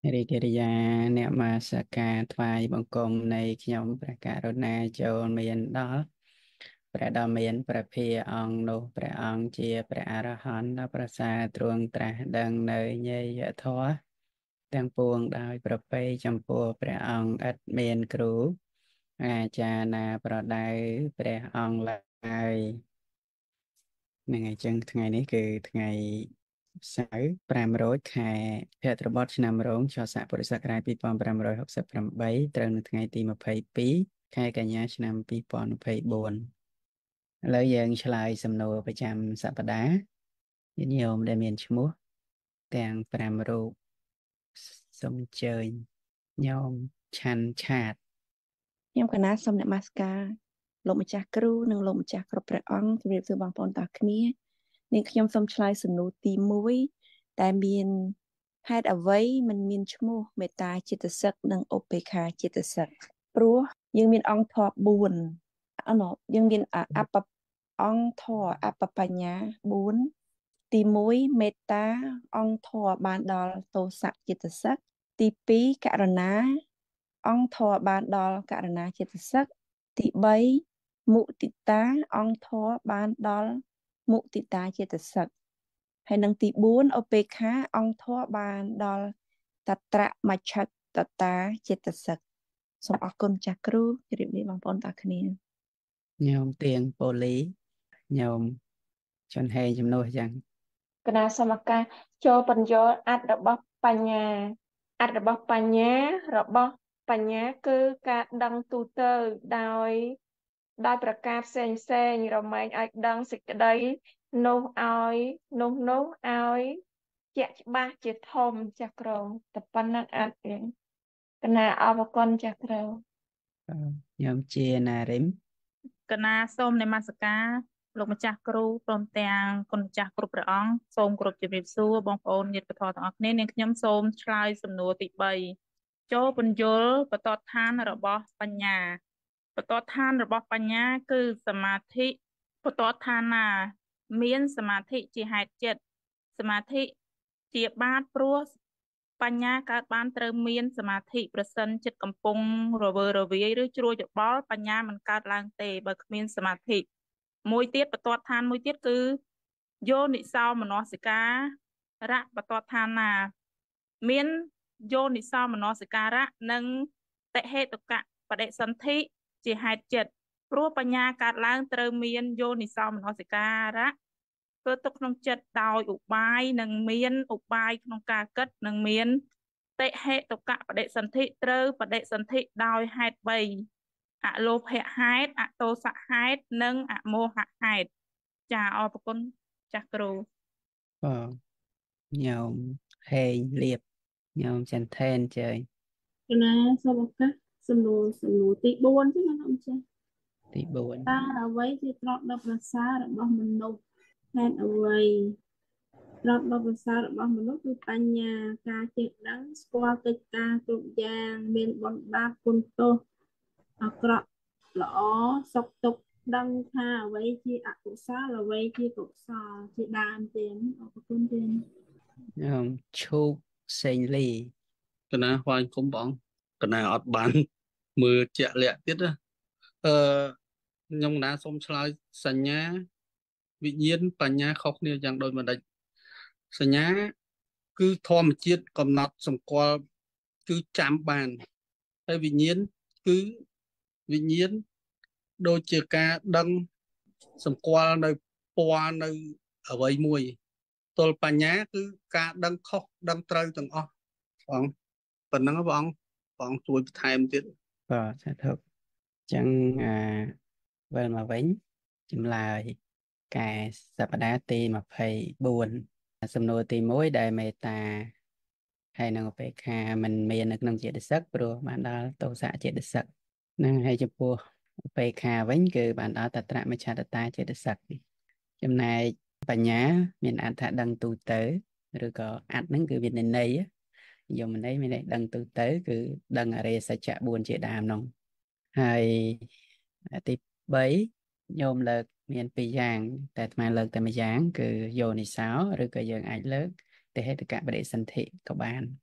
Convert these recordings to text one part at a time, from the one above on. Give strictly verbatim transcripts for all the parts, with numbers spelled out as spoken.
រីករាយអ្នកមកសក្ការថ្វាយបង្គំនៃខ្ញុំព្រះករុណាចូលមានដល់ព្រះដ៏មានព្រះភិយអង្គនោះព្រះអង្គជាព្រះអរហន្តដ៏ប្រសើរទ្រង់ត្រាស់ដឹងនៅញេយធម៌ទាំងពួងដោយប្រពៃចំពោះព្រះអង្គឥតមានគ្រូអាចារ្យណាប្រដៅព្រះអង្គឡើយនឹងអញ្ចឹងថ្ងៃនេះគឺថ្ងៃសៅរ៍ប្រាំរោចខែភទ្របទឆ្នាំរោងចស័កពុរសករាជពីរពាន់ប្រាំរយហកសិបប្រាំបីត្រូវនៅថ្ងៃទីម្ភៃពីរខែកញ្ញាឆ្នាំពីរពាន់ម្ភៃបួនឥឡូវយើងឆ្លើយសំណួរប្រចាំសប្តាហ៍ញាតិញោមដែលមានឈ្មោះទាំងប្រាំរូបសូមអញ្ជើញញោមឆាន់ឆាតខ្ញុំកណាសូមនមស្ការលោកម្ចាស់គ្រូនិងលោកម្ចាស់គ្រប់ព្រះអង្គជម្រាបសួរបងប្អូនទាំងគ្នានាងខ្ញុំសូមឆ្លើយសំណួរទីមួយដែលមានហេតុអ្វីមិនមានឈ្មោះមេត្តាចិត្តសឹកនិងឧបេក្ខាចិត្តសឹកព្រោះយើងមានអង្គធម៌បួនអណយើងមានអអបអង្គធម៌អបបញ្ញាបួនទីមួយមេត្តាអង្គធម៌បានដល់ទោសៈចិត្តសឹកទីពីរករុណាអង្គធម៌បានដល់ករណាចិត្តសឹកទីបីមុទិតាអង្គធម៌បានដល់មុទិតាចិត្តសឹកហើយនឹងទីបួនឧបេក្ខាអង្គធម៌បានដល់តត្រមច្ឆតតាចិត្តសឹកសូមអរគុណចាស់គ្រូជម្រាបលាបងប្អូនទាំងគ្នាញោមទៀងប៉ូលីញោមជន់ហេងជំនួសយ៉ាងគណៈសមការចូលបញ្យល់អត្ថរបស់បញ្ញាអត្ថរបស់បញ្ញារបស់បញ្ញាគឺការដឹងទូទៅដោយដោយប្រការផ្សេងផ្សេងរមែងឲ្យដឹងសេចក្តីនោះឲ្យនោះនោះឲ្យជាក់ច្បាស់ជាធំចាស់ក្រងតែប៉ុណ្ណឹងអត់ទេគណៈអរគុណចាស់ក្រងញោមជាណារិមកណាសូមនមស្ការលោកម្ចាស់គ្រូព្រមទាំងគុណម្ចាស់គ្រប់ព្រះអង្គសូមគោរពជម្រាបសួរបងប្អូនញាតិពធទាំងអស់គ្នានាងខ្ញុំសូមឆ្លើយសំណួរទីបីចូលពន្យល់បតតឋានរបស់បញ្ញាបតតឋានរបស់បញ្ញាគឺសមាធិបតតឋានណាមានសមាធិជាហេតុចិត្តសមាធិជាបាតព្រោះបញ្ញាកើតបានត្រូវមានសមាធិប្រសិនចិត្តកំពុងរវើរវាយឬជ្រួចច្បល់បញ្ញាមិនកើតឡើងទេបើគ្មានសមាធិមួយទៀតបទដ្ឋានមួយទៀតគឺយោនិសោមនសិការៈបទដ្ឋានណាមានយោនិសោមនសិការៈនិងតិហេតុកៈបដិសន្ធិជាហេតុចិត្តព្រោះបញ្ញាកើតឡើងត្រូវមានយោនិសោមនសិការៈធ្វើទុកក្នុងចិត្តដោយឧបាយនិងមានឧបាយក្នុងការគិតនិងមានតិហេតុកៈបដិសន្ធិត្រូវបដិសន្ធិដោយហេតុបីអលោភៈហេតុអទោសៈហេតុនិងអមោហៈហេតុចាអរគុណចាស់គ្រូបងញោមហេងលៀបញោមចន្ទថេនជើញគណៈសូមឱកាសសំណួរសំណួរទីបួនទេណាលោកចាស់ទីបួនតើអ្វីជាទ្រព្យដ៏ប្រសើររបស់មនុស្សហេតុអ្វីទ្រព្យដ៏ប្រសើររបស់មនុស្សគឺបញ្ញាការចេះដឹងស្គាល់កិច្ចការគ្រប់យ៉ាងមានបុណ្យបាបគុណទោសអាក្រក់ល្អសុខទុក្ខដឹងថាអ្វីជាអកុសលអ្វីជាកុសលជាដើមទេអរគុណទេញោមឈូកសេងលីកណាថ្វាយគុំបងកណាអត់បានមើលជាក់លាក់ទៀតណាអឺខ្ញុំណាសូមឆ្លើយសញ្ញាវិញ្ញាណបញ្ញាខុសគ្នាយ៉ាងដូចម្ដេចសញ្ញាគឺធម្មជាតិកំណត់សម្គាល់គឺចាំបានហើយវិញ្ញាណគឺវិញ្ញាណដូចជាការដឹងសម្គាល់នៅពណ៌នៅអ្វីមួយទល់បញ្ញាគឺការដឹងខុសដឹងត្រូវទាំងអស់បងប៉ុណ្ណឹងបងបងជួយបន្ថែមទៀតបាទសាធុចឹងអាវិលមកវិញចម្លើយកែសប្តាហ៍ទីម្ភៃបួនសំណួរទីមួយដែលមេត្តាហើយនឹងឧបេក្ខាមិនមាននៅក្នុងចេតសិកព្រោះបានដល់ទោសៈចេតសិកនឹងហើយចំពោះឧបេក្ខាវិញគឺបានដល់តត្រមច្ឆតតាចេតសិកចំណែកបញ្ញាមានអត្ថដឹងទូទៅឬក៏អត្ថហ្នឹងគឺវាន័យយមន័យមានន័យដឹងទូទៅគឺដឹងអរិយសច្ចៈបួនជាដើមនោះហើយទីបីញោមលើកមានពីរយ៉ាងតែអាត្មាលើកតែមួយយ៉ាងគឺយោនិសោឬក៏យើងអាចលើកទេហេតុកៈបដិសន្ធិក៏បាន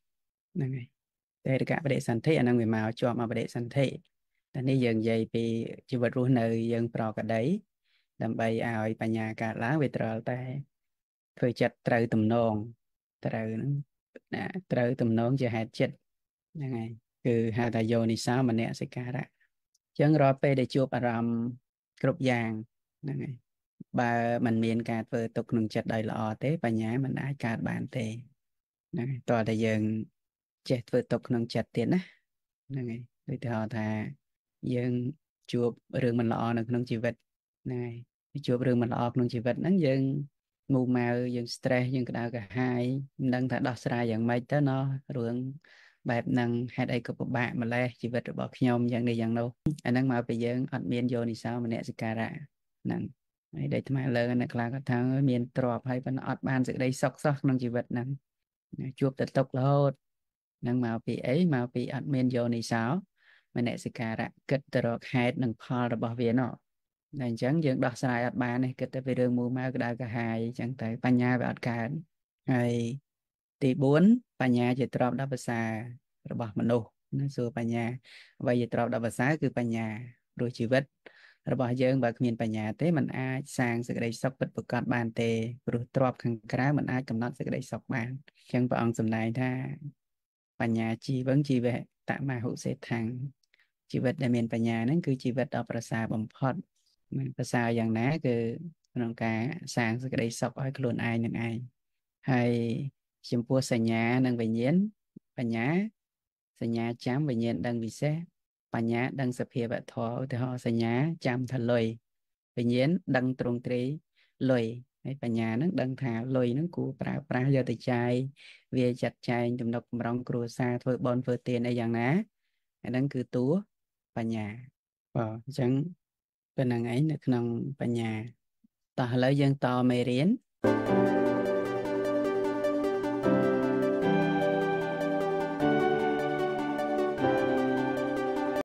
ហ្នឹងហើយតែរកបដិសន្ធិអាហ្នឹងវាមកជាប់មកបដិសន្ធិតែនេះយើងនិយាយពីជីវិតរស់នៅយើងប្រកដីដើម្បីឲ្យបញ្ញាកើតឡើងវាត្រូវតែធ្វើចិត្តត្រូវទំនងត្រូវហ្នឹងណាត្រូវទំនងជាហេតុចិត្តហ្នឹងហើយគឺហៅថាយោនិសោមនសិការៈអញ្ចឹងរាល់ពេលដែលជួបអារម្មណ៍គ្រប់យ៉ាងហ្នឹងហើយបើมันមានការធ្វើទុកក្នុងចិត្តដោយល្អទេបញ្ញាมันអាចកើតបានទេហ្នឹងហើយតើតែយើងចេះធ្វើទុកក្នុងចិត្តទៀតណាហ្នឹងហើយដូចទៅថាយើងជួបរឿងមិនល្អនៅក្នុងជីវិតហ្នឹងហើយជួបរឿងមិនល្អក្នុងជីវិតហ្នឹងយើងមូម៉ៅយើង stress យើងក្តៅក្រហាយមិនដឹងថាដោះស្រាយយ៉ាងម៉េចទៅណោះរឿងបែបហ្នឹងហេតុអីក៏ពិបាកម្លេះជីវិតរបស់ខ្ញុំយ៉ាងនេះយ៉ាងនោះអាហ្នឹងមកពីយើងអត់មានយោនិសោមនសិការៈហ្នឹងហើយដែលថ្មលើអ្នកខ្លះគាត់ថាមានទ្រព្យហើយប៉ុន្តែអត់បានសេចក្តីសុខសោះក្នុងជីវិតហ្នឹងជួបតែទុក្ខរហូតហ្នឹងមកពីអីមកពីអត់មានយោនិសោមនសិការៈគិតទៅរកហេតុនិងផលរបស់វាណោះតែអញ្ចឹងយើងដោះស្រាយអត់បានទេគិតតែពីរឿងមូម៉ៅក្តៅក្រហាយអញ្ចឹងទៅបញ្ញាវាអត់កើតហើយទីបួនបញ្ញាជាទ្រព្យដ៏ប្រសើររបស់មនុស្សណាសួរបញ្ញាអ្វីជាទ្រព្យដ៏ប្រសើរគឺបញ្ញាព្រោះជីវិតរបស់យើងបើគ្មានបញ្ញាទេมันអាចសាងសេចក្តីសុខពិតប្រាកដបានទេព្រោះទ្រព្យខាងក្រៅมันអាចកំណត់សេចក្តីសុខបានអញ្ចឹងព្រះអង្គសម្ដែងថាបញ្ញាជីវងជីវៈតមហុសេដ្ឋាំងជីវិតដែលមានបញ្ញាហ្នឹងគឺជីវិតដ៏ប្រសើរបំផុតប្រសើរយ៉ាងណាគឺក្នុងការសាងសេចក្តីសុខឲ្យខ្លួនឯងនឹងឯងហើយចំពោះសញ្ញានិងវិញ្ញាណបញ្ញាសញ្ញាចាំវិញ្ញាណដឹងវិសេសបញ្ញាដឹងសភាវធម៌ឧទាហរណ៍សញ្ញាចាំថាលុយវិញ្ញាណដឹងទ្រង់ទ្រាយលុយហើយបញ្ញានឹងដឹងថាលុយនឹងគួរប្រើប្រាស់យកទៅចាយវាចាត់ចែងទំនុកបំរុងគ្រួសារធ្វើបន់ធ្វើទានអីយ៉ាងណាអាហ្នឹងគឺតួបញ្ញាបាទអញ្ចឹងប៉ុណ្្នឹងឯងនៅក្នុងបញ្ញាតោះឥឡូវយើងតមេរៀន